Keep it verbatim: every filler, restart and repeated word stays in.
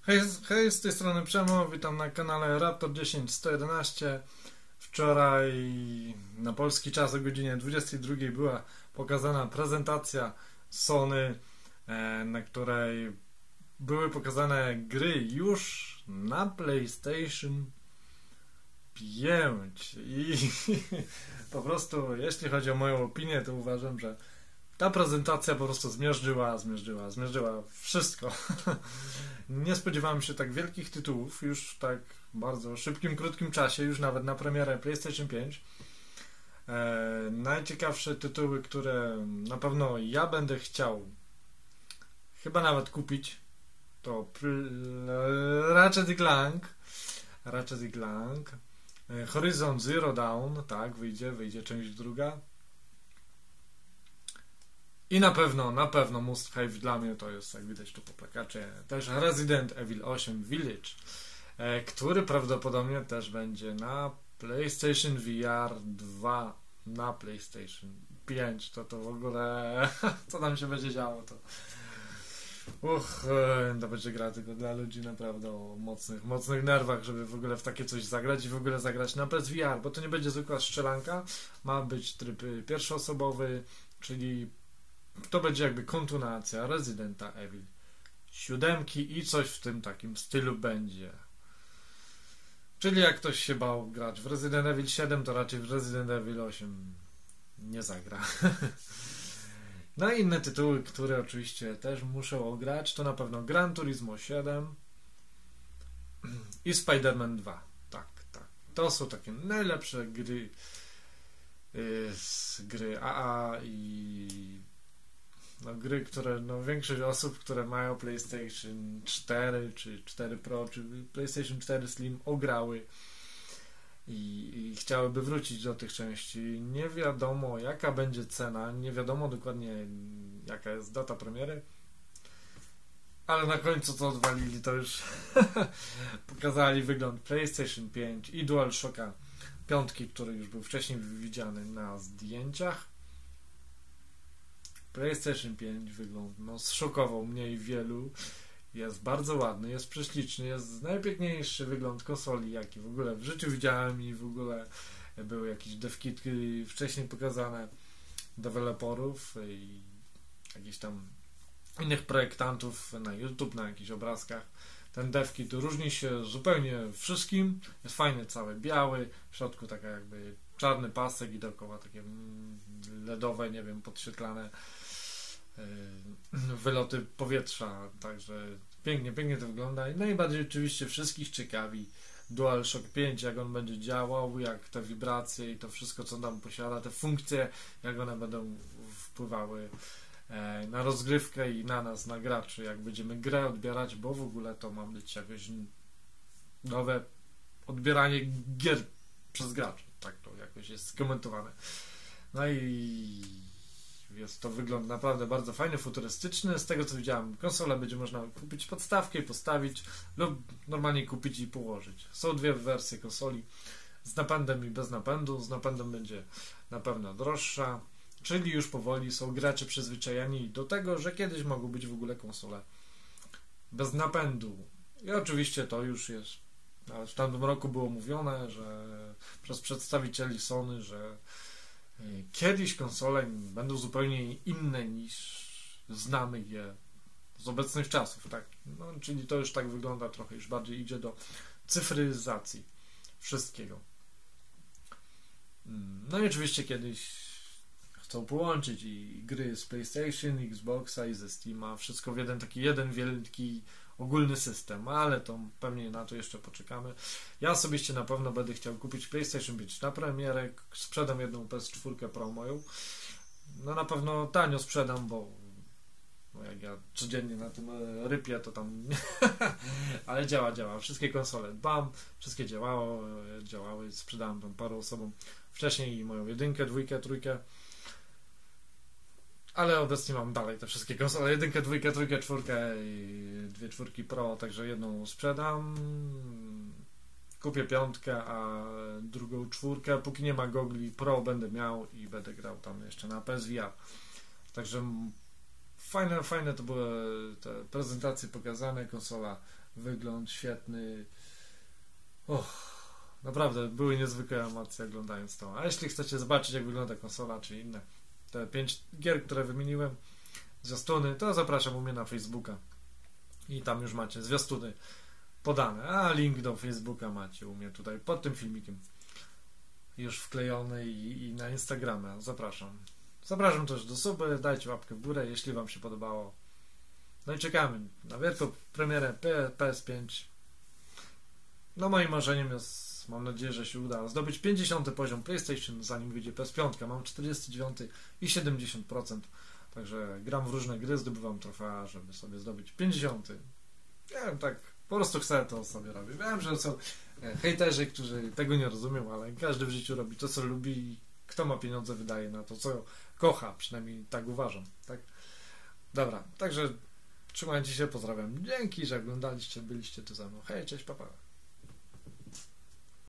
Hej, hej, z tej strony Przemo, witam na kanale Raptor dziesięć sto jedenaście. Wczoraj na polski czas o godzinie dwudziestej drugiej była pokazana prezentacja Sony, e, na której były pokazane gry już na PlayStation pięć i po prostu, jeśli chodzi o moją opinię, to uważam, że ta prezentacja po prostu zmiażdżyła, zmiażdżyła, zmiażdżyła wszystko. Nie spodziewałem się tak wielkich tytułów już w tak bardzo szybkim, krótkim czasie, już nawet na premierę PlayStation pięć. E, najciekawsze tytuły, które na pewno ja będę chciał chyba nawet kupić, to Ratchet and Clank, Ratchet and Clank, Horizon Zero Dawn, tak, wyjdzie, wyjdzie część druga. I na pewno, na pewno must have dla mnie to jest, jak widać tu po plakacie, też Resident Evil osiem Village, e, który prawdopodobnie też będzie na PlayStation V R dwa, na PlayStation pięć. To to w ogóle, co tam się będzie działo, to uch, e, to będzie gra tylko dla ludzi naprawdę o mocnych, mocnych nerwach, żeby w ogóle w takie coś zagrać i w ogóle zagrać na P S V R, bo to nie będzie zwykła strzelanka, ma być tryb pierwszoosobowy, czyli to będzie jakby kontynuacja Residenta Evil siódemki i coś w tym takim stylu będzie. Czyli jak ktoś się bał grać w Resident Evil siedem, to raczej w Resident Evil osiem nie zagra. No i inne tytuły, które oczywiście też muszę ograć, to na pewno Gran Turismo siedem i Spider-Man dwa. Tak, tak. To są takie najlepsze gry z gry A A i no, gry, które no, większość osób, które mają PlayStation cztery, czy cztery Pro, czy PlayStation cztery Slim ograły i, i chciałyby wrócić do tych części. Nie wiadomo jaka będzie cena, nie wiadomo dokładnie jaka jest data premiery, ale na końcu co odwalili, to już pokazali wygląd PlayStation pięć i DualShocka piątki, który już był wcześniej widziany na zdjęciach. PlayStation pięć wygląd no, zszokował mnie i wielu. Jest bardzo ładny, jest prześliczny, jest najpiękniejszy wygląd konsoli, jaki w ogóle w życiu widziałem, i w ogóle były jakieś devkitki wcześniej pokazane deweloperów i jakichś tam innych projektantów na YouTube, na jakichś obrazkach. Ten devkit różni się zupełnie wszystkim, jest fajny, cały biały, w środku taka jakby czarny pasek i dookoła takie ledowe, nie wiem, podświetlane wyloty powietrza, także pięknie, pięknie to wygląda i najbardziej oczywiście wszystkich ciekawi DualShock pięć, jak on będzie działał, jak te wibracje i to wszystko, co tam posiada, te funkcje, jak one będą wpływały na rozgrywkę i na nas, na graczy, jak będziemy grę odbierać, bo w ogóle to ma być jakoś nowe odbieranie gier przez graczy, tak to jakoś jest skomentowane. No i jest to wygląd naprawdę bardzo fajny, futurystyczny. Z tego co widziałem, konsolę będzie można kupić podstawkę, postawić lub normalnie kupić i położyć. Są dwie wersje konsoli, z napędem i bez napędu. Z napędem będzie na pewno droższa, czyli już powoli są gracze przyzwyczajeni do tego, że kiedyś mogą być w ogóle konsole bez napędu. I oczywiście to już jest, nawet w tamtym roku było mówione, że przez przedstawicieli Sony, że kiedyś konsole będą zupełnie inne niż znamy je z obecnych czasów, tak? No, czyli to już tak wygląda trochę, już bardziej idzie do cyfryzacji wszystkiego. No i oczywiście kiedyś chcą połączyć i gry z PlayStation, Xboxa i ze Steama, wszystko w jeden taki jeden wielki ogólny system, ale to pewnie na to jeszcze poczekamy. Ja osobiście na pewno będę chciał kupić PlayStation pięć na premierę, sprzedam jedną P S cztery Pro moją, no na pewno tanio sprzedam, bo no jak ja codziennie na tym rypię, to tam ale działa, działa, wszystkie konsole dbam, wszystkie działało, działały, sprzedałem tam paru osobom wcześniej moją jedynkę, dwójkę, trójkę, ale obecnie mam dalej te wszystkie konsole, jedynkę, dwójkę, trójkę, czwórkę i dwie czwórki Pro, także jedną sprzedam, kupię piątkę, a drugą czwórkę, póki nie ma gogli Pro będę miał i będę grał tam jeszcze na P S V R, także fajne, fajne to były te prezentacje pokazane, konsola, wygląd świetny. Och, naprawdę były niezwykłe emocje oglądając to. A jeśli chcecie zobaczyć, jak wygląda konsola, czy inne te pięć gier, które wymieniłem, zwiastuny, to zapraszam u mnie na Facebooka i tam już macie zwiastuny podane, a link do Facebooka macie u mnie tutaj pod tym filmikiem już wklejony i, i na Instagrama. Zapraszam. Zapraszam też do suby, dajcie łapkę w górę, jeśli wam się podobało. No i czekamy na wielką premierę P S pięć. No moim marzeniem jest, mam nadzieję, że się uda, zdobyć pięćdziesiąty poziom PlayStation, zanim wyjdzie P S pięć. Mam czterdzieści dziewięć i siedemdziesiąt procent. Także gram w różne gry, zdobywam trofea, żeby sobie zdobyć pięćdziesiąty. Nie wiem, tak po prostu chcę, to sobie robię. Wiem, że są hejterzy, którzy tego nie rozumią, ale każdy w życiu robi to, co lubi i kto ma pieniądze, wydaje na to, co kocha. Przynajmniej tak uważam. Tak? Dobra, także trzymajcie się, pozdrawiam. Dzięki, że oglądaliście, byliście tu ze mną. Hej, cześć, papa. Pa.